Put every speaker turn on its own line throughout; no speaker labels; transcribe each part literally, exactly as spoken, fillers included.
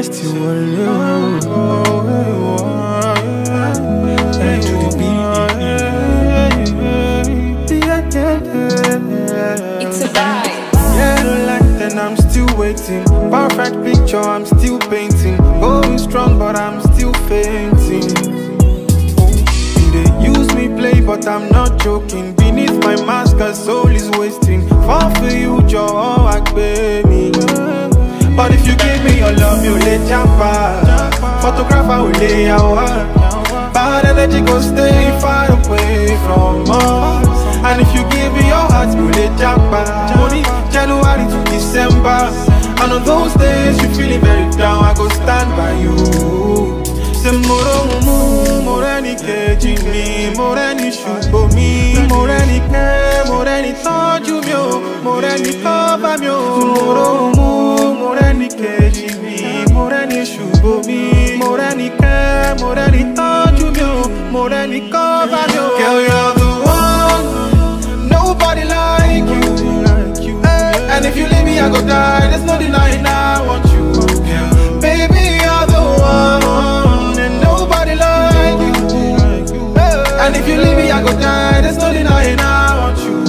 waste you alone. And to the beat.
It's a vibe.
Yellow light and I'm still waiting. Perfect picture, I'm still painting. Going strong, but I'm still fainting. They use me play, but I'm not joking. Beneath my mask, a soul is wasting. Fall for you, Joe, I baby. But if you give me your love, you lay jumper. Photographer will lay out. Bad energy go stay far away from us. And if you give me your heart, you lay jumper. Money, January to December. And on those days you feeling very down, I go stand by you. Say moro mu, moreni keji mi, moreni shubo mi, moreni ke, moreni toju mi o, moreni cover mi o. Moro mu, moreni keji mi, moreni shubo mi, moreni ke, moreni toju mi o, moreni cover mi o. Girl, you're the one, nobody like you. And if you leave me, I go die. There's no denying I want you. Baby, you're the one, and nobody like you. And if you leave me, I go die. There's no denying I want you.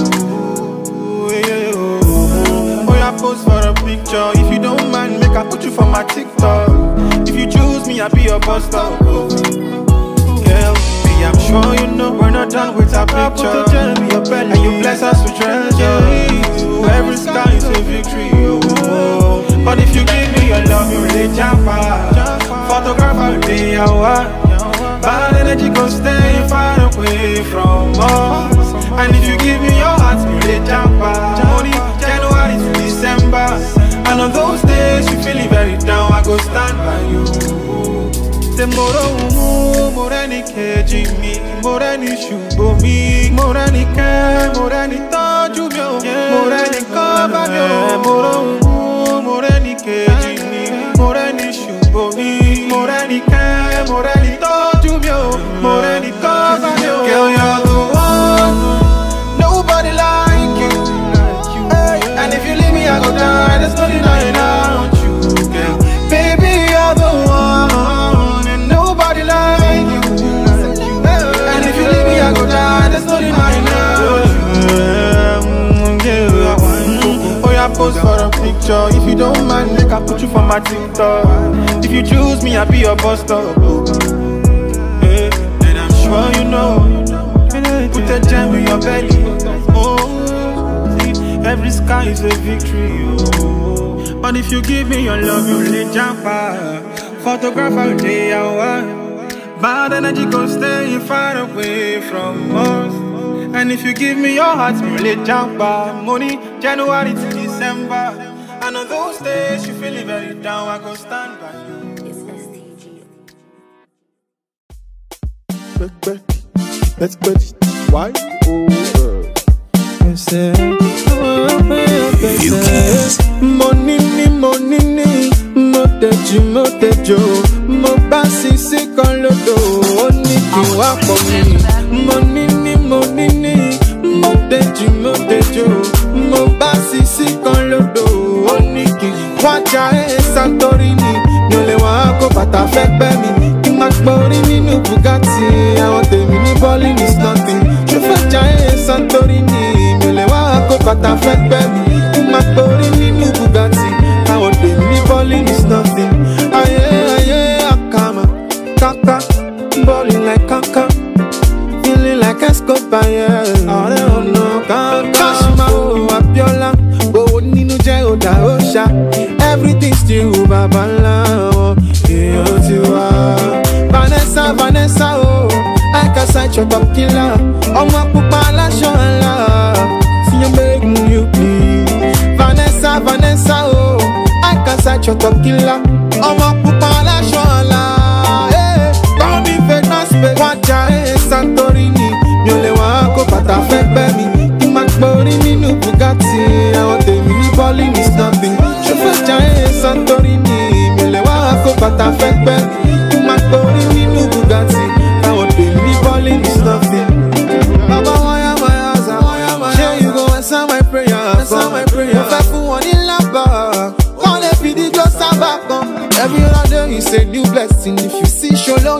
Oh, yeah, pose for a picture. If you don't mind, make I put you for my TikTok. If you choose me, I'll be your boss stop. Girl, I'm sure you know we're not done with our picture. And you bless us with treasure. Every sky is a victory, oh. But if you give me your love, you really jump out. Photographer will lay out. Bad energy go stay far away from us. And if you give me your heart, you really jump out. Only January to December. And on those days you feeling very down, I go stand by you. Say moro mu, moreni keji mi, moreni shubo mi, moreni ke, moreni toju mi o, moreni cover mi o. Moro mu, moreni keji mi, moreni shubo mi, moreni ke, moreni toju mi o, moreni cover mi o. Girl, you're the one, nobody like you. And if you leave me, I go die. There's no denying I want you, girl. Baby, you're the one. There's no denying now. Oh, yeah, pose for a picture. If you don't mind, make I put you for my TikTok. If you choose me, I'll be your boss stop. Hey, and I'm sure you know. Put a gem in your belly. Oh, see, every sky is a victory. Oh, but if you give me your love, you lay jump out. Photographer, day out. Bad energy go stay far away from us. And if you give me your heart, you lay jump by money, January to December. And on those days you feeling very down, I go stand by you.
It's S T G.
Let's put it. Why?
Money ni money ni, mo teju mo teju, mo basi si kan lodo, oni ki wa po mi. Money ni money ni, mo teju mo teju, mo basi si kan lodo, oni ki wa jae Santorini. Mi ò lè wá kó bàtà fẹ́ gbẹ́ mi, kí n má gbórí nínú Bugatti. Àwọn tèmi ní bowling is nothing. Ṣé fẹ́ jae Santorini? Mi ò lè wá kó bàtà fẹ́ gbẹ́ mi, kí n má gbórí nínú Bugatti. Àwọn tèmi ní bowling is nothing. Aye aye akama, kaka, bowling like kaka, feeling like Escobar, yeah. Ọ̀rẹ́ ọ̀nà kankan máa wo Abiola, owó nínú jẹ́ ọ̀dà ọ̀ṣà. Everything still baba ńlá wọn, èèyàn ti wá. Vanessa Vanessa oh, I can cite your top killer. Ọmọ pupa aláṣọ ńlá, see you make me you please. Vanessa Vanessa oh, I can cite your top killer. Ọmọ pupa aláṣọ ńlá, eh. Call me famous babe. Wọ́n já ẹ̀ Santorini, mi ò lè wá kó bàtà fẹ́ gbẹ́ mi. Kí n má gbórí nínú Bugatti, àwọn tèmi ní bowling is nothing. Ṣùgbọ́n já ẹ̀ Santorini, mi ò lè wá kó bàtà fẹ́ gbẹ́ mi. Kí n má gbórí nínú Bugatti, àwọn tèmi ní bowling is nothing. Baba waya my answer, ṣé you go answer my prayer? Answer my prayer. Mo fẹ́ fún wọn ní lábà, wọ́n lè fi díjọ́ sábà kan. Every other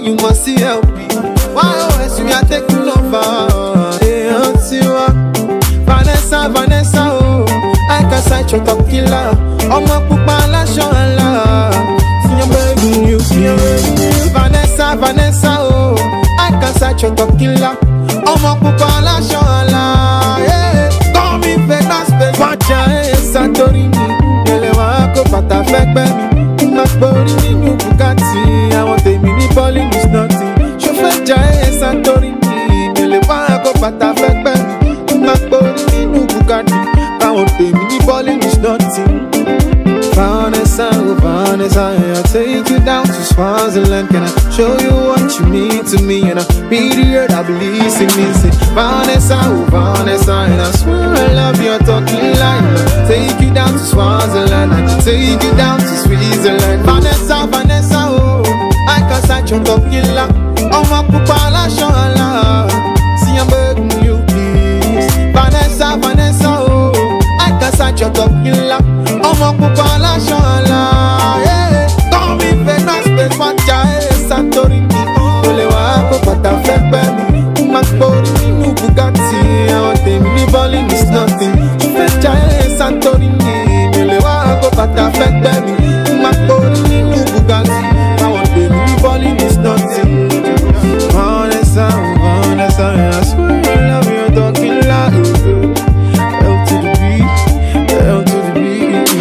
you must see help me. Why always you are taking over? Hey, Antiwa, Vanessa, Vanessa, oh, I can cite your top killer. I'm a pupa la shola. See I'm begging you, Vanessa, Vanessa, oh, I can cite your top killer. I'm a pupa la shola. Yeah, call me Vegas, baby. Watch out, Santorini. Elewa ko pata fek baby. My body in new Bugatti. I want a mini balling is nothing. Chauffeur Jai Santorini. Elewa ko pata fek baby. My body in new Bugatti. I want a mini balling is nothing. Vanessa, oh Vanessa, I'll take you down to Swaziland. Can I show you what you mean to me? And I period, I believe in me. Say, Vanessa, oh Vanessa, and I swear I love your talking line. Take you down to Swaziland, and take you down to Switzerland. Vanessa, Vanessa, oh, I can cite your talking line. Oh my pupa la shola. See I'm begging you, please. Vanessa, Vanessa, oh, I can cite your talking line. I'm a pupa la shola, yeah. Call me Venus, but my child is Santorini. Ole wa ko pata fek baby. My body new Bugatti. I want a mini balling is nothing. My child is Santorini. Ole wa ko pata fek baby. My body new Bugatti. I want a mini balling is nothing. Vanessa, Vanessa, I swear I love you talking like L to the B, L to the B.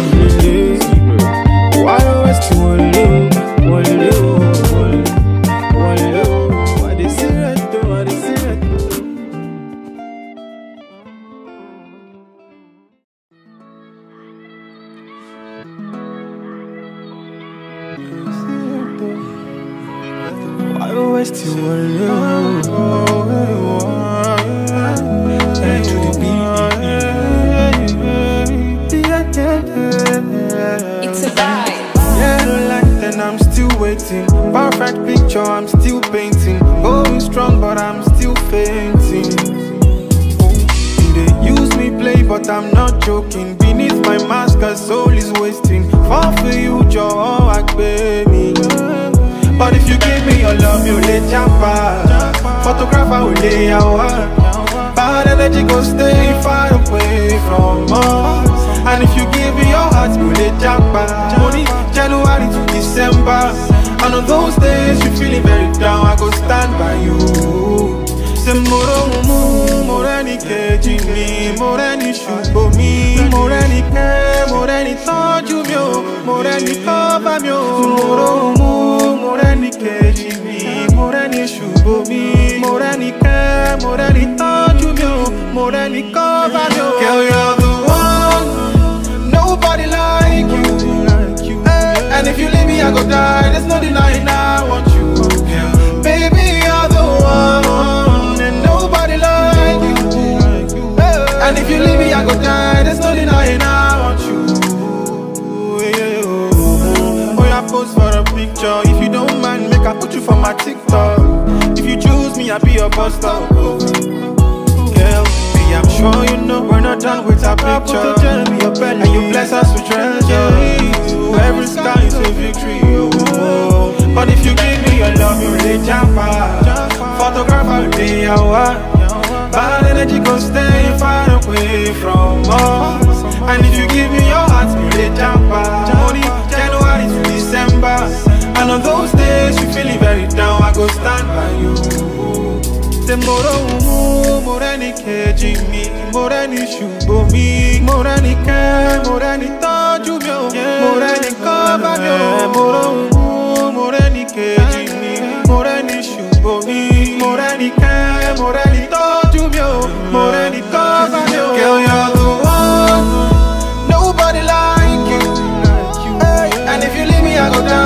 It's a vibe.
Yellow light and I'm still waiting. Perfect picture, I'm still painting. Going strong, but I'm still fainting. They use me play, but I'm not joking. Beneath my mask, a soul is wasting. Fall for you, Joe, I pay me. But if you give me your love, you lay jumper. Photographer will lay our. Bad energy go stay far away from us. And if you give me your heart, you lay jumper. Money January to December. And on those days you feeling very down, I go stand by you. Say moro mumu, moreni keji mi, moreni shubo mi, moreni ke, moreni toju mi o, moreni cover mi o. Moro mumu, moreni keji mi, moreni shubo mi, moreni ke, moreni toju mi o, moreni cover mi o. Girl, you're the one, nobody like you. Hey, and if you leave me, I go die. There's no denying I want you. Girl, baby, you're the one. And if you leave me, I go die. There's no denying I want you. Yeah, oh, oh, yeah, pose for a picture. If you don't mind, make I put you for my TikTok. If you choose me, I'll be your boss stop. Girl, me, I'm sure you know we're not done with our picture. And you bless us with treasure. Every sky is a victory. Oh, but if you give me your love, you lay jumper. Photographer, lay our. Bad energy go stay far away from us. And if you give me your heart, you lay jumper. Money January to December. And on those days you feeling very down, I go stand by you. Say moro umu, moreni keji mi, moreni shubo mi, moreni ke, moreni toju mi o, moreni cover mi o. Moro umu, moreni keji mi, moreni shubo mi, moreni ke, moreni toju mi o, moreni cover mi o. Girl, you're the one, nobody like you. Hey, and if you leave me, I go down.